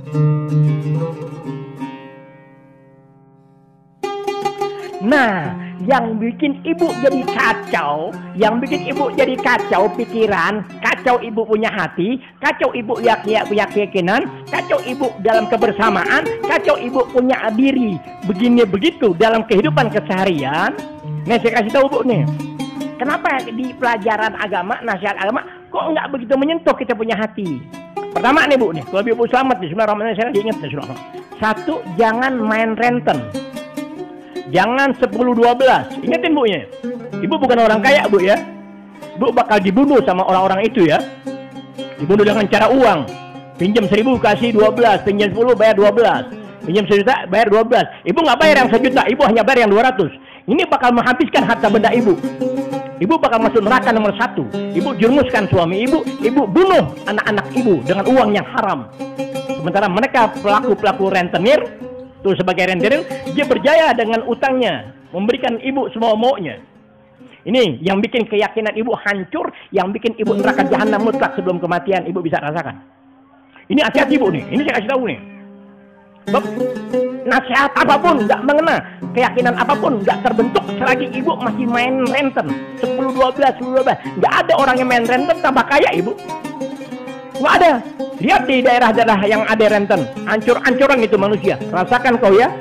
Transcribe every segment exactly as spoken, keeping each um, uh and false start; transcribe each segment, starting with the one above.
Nah, yang bikin ibu jadi kacau, yang bikin ibu jadi kacau pikiran, kacau ibu punya hati, kacau ibu punya keyakinan, kacau ibu dalam kebersamaan, kacau ibu punya diri begini begitu dalam kehidupan keseharian. Nih saya kasih tahu bu nih, kenapa di pelajaran agama, nasihat agama kok nggak begitu menyentuh kita punya hati? Pertama nih bu nih, kalau ibu selamat di Bismillahirrahmanirrahim, saya ingat nih, satu, jangan main renten. Jangan sepuluh dua belas. Ingatin bu ya. Ibu bukan orang kaya bu ya. Bu bakal dibunuh sama orang-orang itu ya. Dibunuh dengan cara uang. Pinjam seribu kasih dua belas. Pinjam sepuluh bayar dua belas. Pinjam sejuta bayar dua belas. Ibu nggak bayar yang sejuta. Ibu hanya bayar yang dua ratus. Ini bakal menghabiskan harta benda ibu. Ibu bakal masuk neraka nomor satu. Ibu jurumuskan suami ibu. Ibu bunuh anak-anak ibu dengan uang yang haram. Sementara mereka pelaku-pelaku rentenir tuh sebagai rentenir, dia berjaya dengan utangnya, memberikan ibu semua maunya. Ini yang bikin keyakinan ibu hancur, yang bikin ibu neraka jahanam mutlak sebelum kematian ibu bisa rasakan. Ini hati-hati ibu nih, ini saya kasih tahu nih. Beb, nasihat apapun nggak mengena, keyakinan apapun nggak terbentuk selagi ibu masih main renten. sepuluh dua belas, sepuluh dua belas. Nggak ada orang yang main renten tambah kaya ibu. Nggak ada. Lihat di daerah-daerah yang ada renten, hancur-hancuran itu manusia. Rasakan kau ya.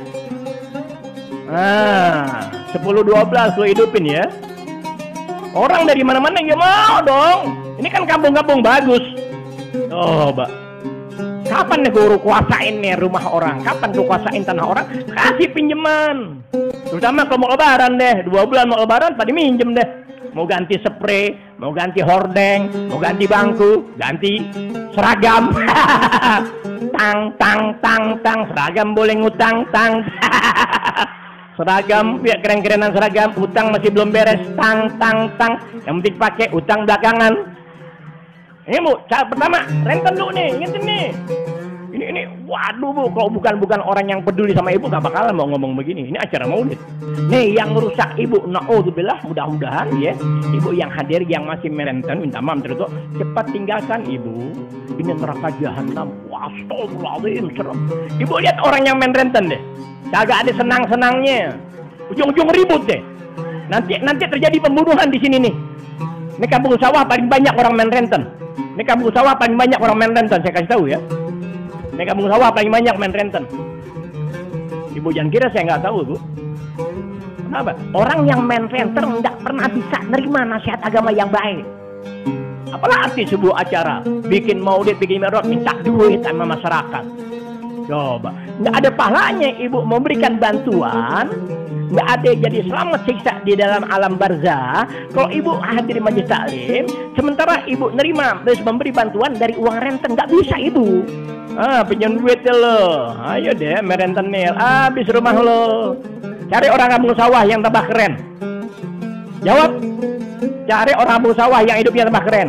Nah, sepuluh dua belas lo hidupin ya. Orang dari mana-mana yang mau dong. Ini kan kampung-kampung bagus. Oh, Mbak. Kapan nih guru kuasain nih rumah orang? Kapan guru kuasain tanah orang? Kasih pinjaman. Terutama kalau mau lebaran deh, dua bulan mau lebaran, pada minjem deh. Mau ganti spray, mau ganti hordeng, mau ganti bangku, ganti seragam. Tang, tang, tang, tang, seragam boleh ngutang, tang. Seragam, ya keren-kerenan seragam, utang masih belum beres, tang, tang, tang. Yang penting pakai utang belakangan. Ini bu, cara pertama, renten dulu nih, ingetin nih. Ini, ini, waduh bu, kalau bukan bukan orang yang peduli sama ibu, gak bakalan mau ngomong begini. Ini acara maulid. Nih, yang merusak ibu, na'udzubillah, mudah-mudahan ya, ibu yang hadir, yang masih merenten, minta maaf terus, cepat tinggalkan ibu. Ini neraka jahanam, astagfirullahaladzim, serem. Ibu lihat orang yang main renten deh, kagak ada senang-senangnya, ujung-ujung ribut deh. Nanti nanti terjadi pembunuhan di sini nih. Ini kampung sawah paling banyak orang main renten. Ini kampung sawah paling banyak orang main renten, saya kasih tahu ya. Ini kampung sawah paling banyak main renten. Ibu jangan kira saya nggak tahu bu. Kenapa? Orang yang main renten nggak pernah bisa nerima nasihat agama yang baik. Apalah arti sebuah acara bikin maulid, bikin mi'raj, minta duit sama masyarakat. Coba, nggak ada pahalanya ibu memberikan bantuan, nggak ada jadi selamat siksa di dalam alam barzah. Kalau ibu hadir majlis taklim, sementara ibu nerima terus memberi bantuan dari uang renten, nggak bisa ibu. Ah, pinjam duit lo, ayo deh merentenir, habis rumah lo. Cari orang kampung sawah yang tambah keren. Jawab, cari orang kampung sawah yang hidupnya tambah keren.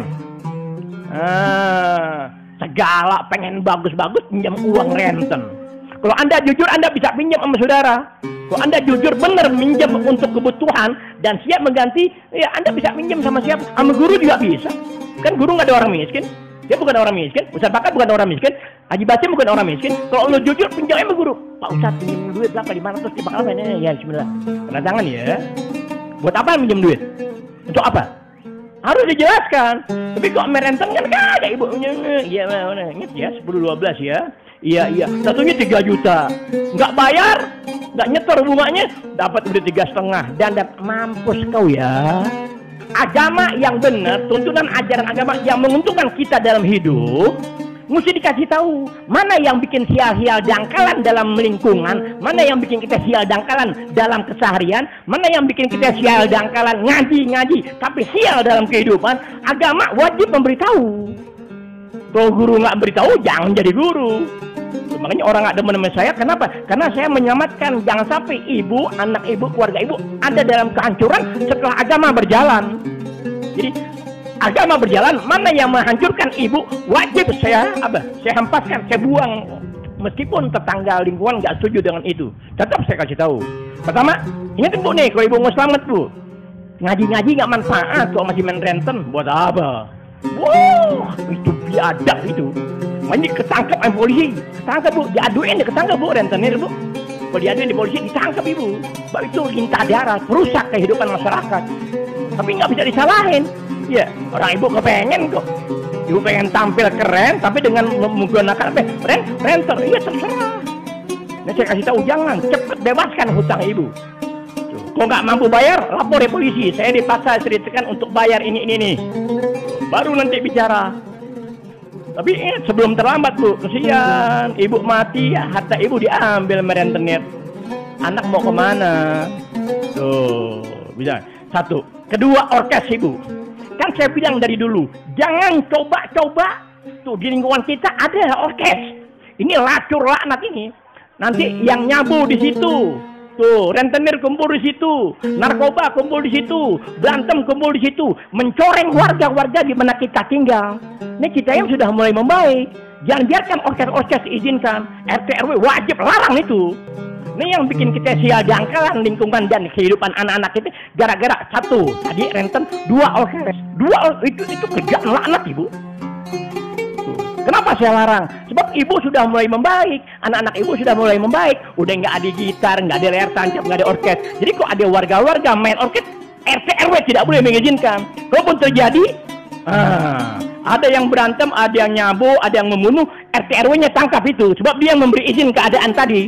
Ah, segala pengen bagus-bagus pinjam uang renten. Kalau anda jujur, anda bisa pinjam sama saudara. Kalau anda jujur benar minjam untuk kebutuhan dan siap mengganti, ya anda bisa pinjam sama siapa? Sama guru juga bisa. Kan guru nggak ada orang miskin. Dia bukan orang miskin. Ustaz Bakat bukan orang miskin. Haji Basim bukan orang miskin. Kalau lo jujur pinjam sama guru. Pak Ustaz pinjam duit berapa? lima ratus di bakal apa? Ya bismillah. Kena tangan ya. Buat apa minjem duit? Untuk apa? Harus dijelaskan. Tapi kok merenten kan kagak ibu. Iya mana? Ingat ya sepuluh dua belas ya. Iya iya. Satunya tiga juta. Nggak bayar, nggak nyetor bunganya, dapat udah tiga setengah. Dan dan mampus kau ya. Agama yang benar, tuntunan ajaran agama yang menguntungkan kita dalam hidup, mesti dikasih tahu mana yang bikin sial-sial dangkalan dalam lingkungan, mana yang bikin kita sial dangkalan dalam keseharian, mana yang bikin kita sial dangkalan ngaji-ngaji tapi sial dalam kehidupan. Agama wajib memberitahu. Kalau guru nggak beritahu, jangan jadi guru. Makanya orang nggak demen sama saya, kenapa? Karena saya menyelamatkan jangan sampai ibu, anak ibu, keluarga ibu ada dalam kehancuran setelah agama berjalan. Jadi agama berjalan, mana yang menghancurkan ibu, wajib saya apa? Saya hempaskan, saya buang. Meskipun tetangga lingkungan nggak setuju dengan itu, tetap saya kasih tahu. Pertama, ingat bu nih, kalau ibu mau selamat bu, ngaji-ngaji nggak manfaat kalau masih main renten, buat apa? Wow, itu biadab itu. Ini ketangkep sama polisi, ketangkep bu, diaduin dia ketangkep bu, rentenir bu. Kalau diaduin di polisi ditangkap ibu. Sebab itu lintah darah, merusak kehidupan masyarakat. Tapi nggak bisa disalahin. Ya, orang ibu kepengen kok. Ibu pengen tampil keren, tapi dengan menggunakan apa? Rent, renter, iya terserah. Nah saya kasih tahu jangan, cepat bebaskan hutang ibu. Kalau nggak mampu bayar, lapor ya polisi. Saya dipaksa ceritakan untuk bayar ini ini nih. Baru nanti bicara. Tapi eh, sebelum terlambat bu, kesian, ibu mati, ya, harta ibu diambil merentenir. Anak mau kemana? Tuh, bisa. Satu, kedua orkes ibu. Kan saya bilang dari dulu, jangan coba-coba. Tuh di lingkungan kita ada orkes. Ini lacur laknat ini. Nanti yang nyabu di situ. Tuh, rentenir kumpul di situ, narkoba kumpul di situ, berantem kumpul di situ, mencoreng warga-warga di mana kita tinggal. Ini kita yang sudah mulai membaik. Jangan biarkan orkes-orkes izinkan. R T R W wajib larang itu. Ini yang bikin kita sial jangkalan lingkungan dan kehidupan anak-anak kita gara-gara satu tadi renten, dua orkes, dua itu itu kerjaan laknat ibu. Kenapa saya larang? Sebab ibu sudah mulai membaik, anak-anak ibu sudah mulai membaik, udah nggak ada gitar, nggak ada layar tancap, nggak ada orkes. Jadi kok ada warga-warga main orkes, R T R W tidak boleh mengizinkan. Kalaupun terjadi, ah, ada yang berantem, ada yang nyabu, ada yang membunuh, R T R W-nya tangkap itu, sebab dia yang memberi izin keadaan tadi.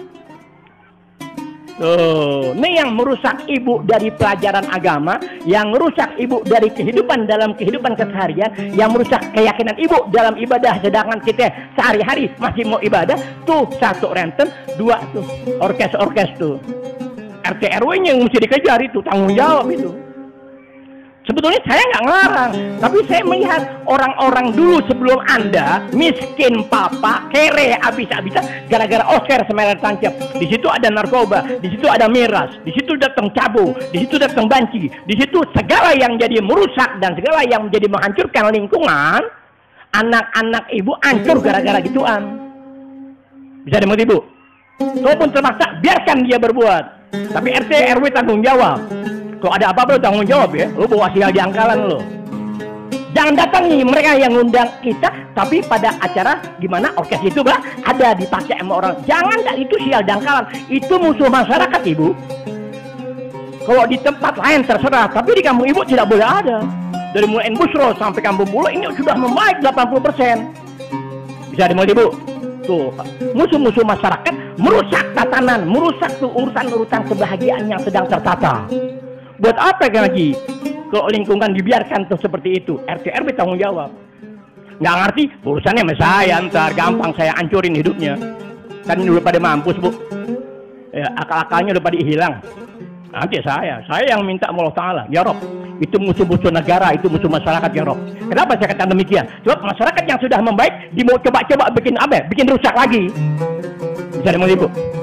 Tuh, ini yang merusak ibu dari pelajaran agama, yang merusak ibu dari kehidupan dalam kehidupan keseharian, yang merusak keyakinan ibu dalam ibadah, sedangkan kita sehari-hari masih mau ibadah. Tuh satu renten, dua tuh orkes-orkes tuh. R T R W-nya yang mesti dikejar itu, tanggung jawab itu. Sebetulnya saya nggak ngelarang, tapi saya melihat orang-orang dulu sebelum Anda miskin papa, kere abis-abisan gara-gara Oscar semeler tancap. Di situ ada narkoba, di situ ada miras, di situ datang cabu, di situ datang banci, di situ segala yang jadi merusak dan segala yang menjadi menghancurkan lingkungan. Anak-anak ibu hancur gara-gara gituan. Bisa dimengerti ibu? Walaupun terpaksa, biarkan dia berbuat. Tapi R T R W tanggung jawab. Kalau ada apa-apa lo tanggung jawab ya. Lo bawa sial jangkalan lo. Jangan datangi mereka yang ngundang kita, tapi pada acara gimana orkes itu bah ada dipakai sama orang. Jangan, dah, itu sial jangkalan. Itu musuh masyarakat ibu. Kalau di tempat lain terserah, tapi di kampung ibu tidak boleh ada. Dari mulai Busro sampai kampung Pulau ini sudah membaik delapan puluh persen. Bisa dimengerti ibu? Tuh, musuh-musuh masyarakat merusak tatanan, merusak tuh urusan-urusan kebahagiaan yang sedang tertata. Buat apa lagi? Kalau lingkungan dibiarkan tuh seperti itu, R T R W tanggung jawab. Nggak ngerti, urusannya sama saya, ntar gampang saya hancurin hidupnya. Kan udah pada mampus bu, ya, akal-akalnya udah pada hilang. Nanti saya, saya yang minta sama Allah Ta'ala, ya Rob, itu musuh-musuh negara, itu musuh masyarakat ya Rob. Kenapa saya katakan demikian? Sebab masyarakat yang sudah membaik, di mau coba-coba bikin apa? Bikin rusak lagi. Bisa dimengerti bu?